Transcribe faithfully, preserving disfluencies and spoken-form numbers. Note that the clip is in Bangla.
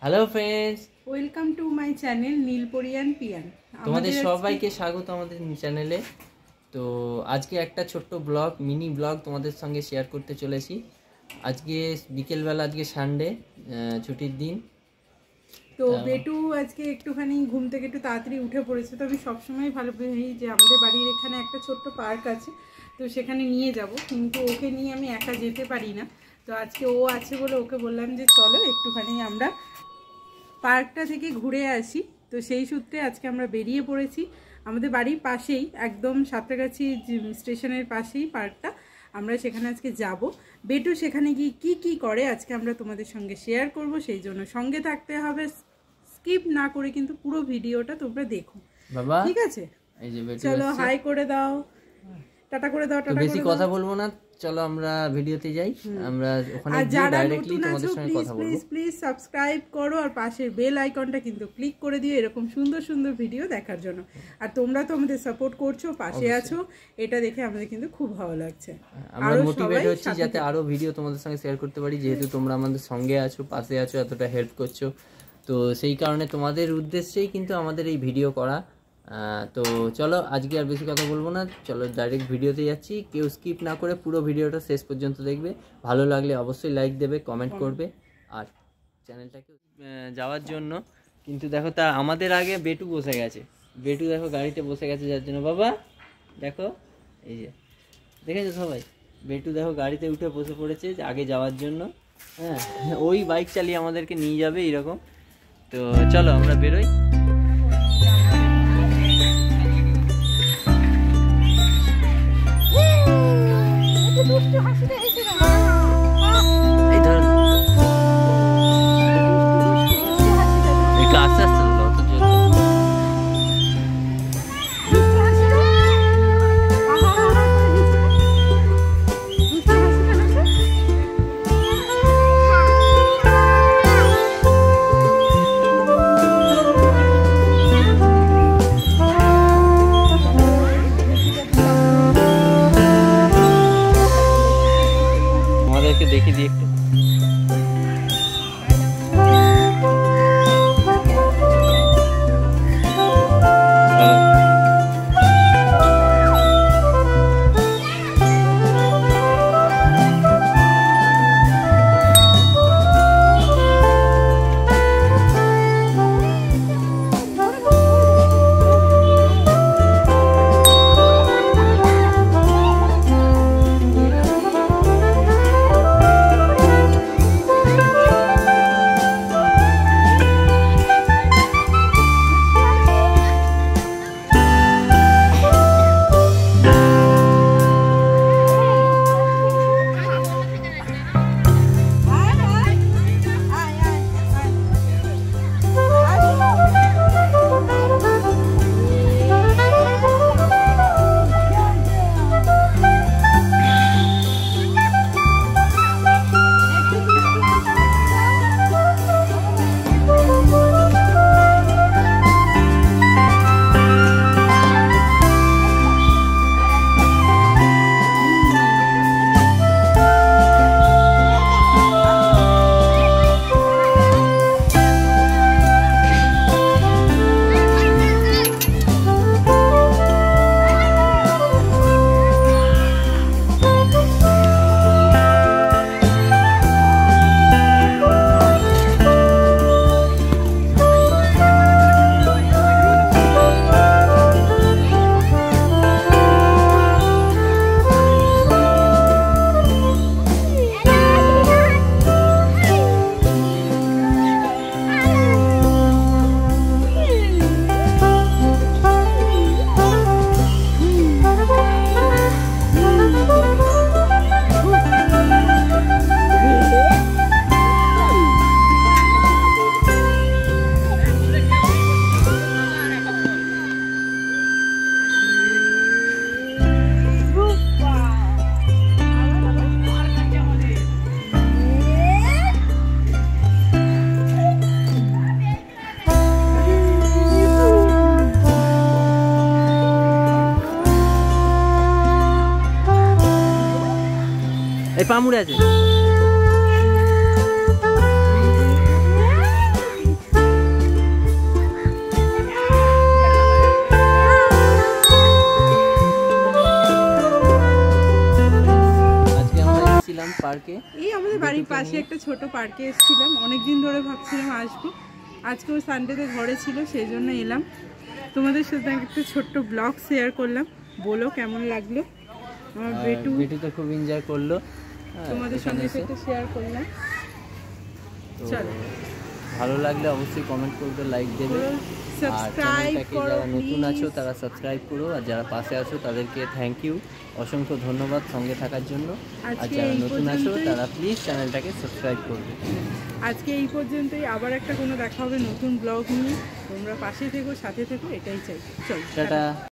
Hello friends, welcome to my channel নীলপরিয়ান পিয়ান। তোমাদের সবাইকে স্বাগত আমাদের চ্যানেলে। তো আজকে একটা ছোট্ট ব্লগ, মিনি ব্লগ তোমাদের সঙ্গে শেয়ার করতে চলেছি। আজকে বিকেলবেলা, আজকে সানডে, ছুটির দিন। তো বেটু আজকে একটুখানি ঘুম থেকে একটু তাড়াতাড়ি উঠে পড়েছে। তো আমি সবসময় ভালো পাই যে আমাদের বাড়ির এখানে একটা ছোট্ট পার্ক আছে, তো সেখানে নিয়ে যাব, কিন্তু ওকে নিয়ে আমি একা যেতে পারি না। তো আজকে ও আছে বলে ওকে বললাম যে চলো একটুখানি আমরা পার্কটা থেকে ঘুরে আসি। তো সেই সূত্রে আজকে আমরা বেরিয়ে পড়েছি। আমাদের বাড়ির পাশেই, একদম সাঁতরাগাছি স্টেশনের পাশেই পার্কটা। আমরা সেখানে আজকে যাব। বেটু সেখানে গিয়ে কি কি করে আজকে আমরা তোমাদের সঙ্গে শেয়ার করব, সেই জন্য সঙ্গে থাকতে হবে, স্কিপ না করে কিন্তু পুরো ভিডিওটা তোমরা দেখো বাবা, ঠিক আছে? এই যে বেটু, চলো হাই করে দাও, টাটা করে দাও। টাটা, বেশি কথা বলবো না, চলো আমরা ভিডিওতে যাই। আমরা ওখানে গিয়ে ডাইরেক্টলি তোমাদের সঙ্গে কথা বলবো। প্লিজ প্লিজ সাবস্ক্রাইব করো আর পাশের বেল আইকনটা কিন্তু ক্লিক করে দিও এরকম সুন্দর সুন্দর ভিডিও দেখার জন্য। আর তোমরা তো আমাদের সাপোর্ট করছো, পাশে আছো, এটা দেখে আমাদের কিন্তু খুব ভালো লাগছে। আমরা মোটিভেট হচ্ছি যাতে আরো ভিডিও তোমাদের সঙ্গে শেয়ার করতে পারি, যেহেতু তোমরা আমাদের সঙ্গে আছো, পাশে আছো, এতটা হেল্প করছো। তো সেই কারণে তোমাদের উদ্দেশ্যেই কিন্তু আমাদের এই ভিডিও করা। তো চলো আজকে আর বেশি কথা বলবো না, চলো ডাইরেক্ট ভিডিওতে যাচ্ছি। কেউ স্কিপ না করে পুরো ভিডিওটা শেষ পর্যন্ত দেখবে। ভালো লাগলে অবশ্যই লাইক দেবে, কমেন্ট করবে আর চ্যানেলটাকে যাওয়ার জন্য। কিন্তু দেখো, তা আমাদের আগে বেটু বসে গেছে। বেটু দেখো গাড়িতে বসে গেছে, যার জন্য বাবা দেখো, এই যে দেখেছো সবাই, বেটু দেখো গাড়িতে উঠে বসে পড়েছে আগে যাওয়ার জন্য। হ্যাঁ, ওই বাইক চালিয়ে আমাদেরকে নিয়ে যাবে এইরকম। তো চলো আমরা বেরোই। এই ধর আস্তে আস্তে দেখে দিই একটু। এই পামুড়ে আছে। আজকে? এই আমাদের বাড়ির পাশে একটা ছোট পার্কে এসেছিলাম, অনেকদিন ধরে ভাবছিলাম আসবো, আজকেও সানডেতে ঘরে ছিল সেই জন্য এলাম। তোমাদের সাথে একটা ছোট্ট ব্লগ শেয়ার করলাম, বলো কেমন লাগলো। আমার বেটু বেটু তো খুব এনজয় করলো, তোমাদের সঙ্গে সেটা শেয়ার করলাম। চলো, ভালো লাগলে অবশ্যই কমেন্ট করবে, লাইক দেবে, আর চ্যানেলটাকে যারা নতুন আছো তারা সাবস্ক্রাইব করো, আর যারা পাশে আছো তাদেরকে থ্যাংক ইউ, অসংখ্য ধন্যবাদ সঙ্গে থাকার জন্য। আর যারা নতুন আছো তারা প্লিজ চ্যানেলটাকে সাবস্ক্রাইব করবে। আজকে এই পর্যন্তই, আবার একটা কোনো দেখা হবে নতুন ব্লগ নিয়ে। তোমরা পাশে থেকো, সাথে থেকো, এটাই চাই। চলো, টাটা।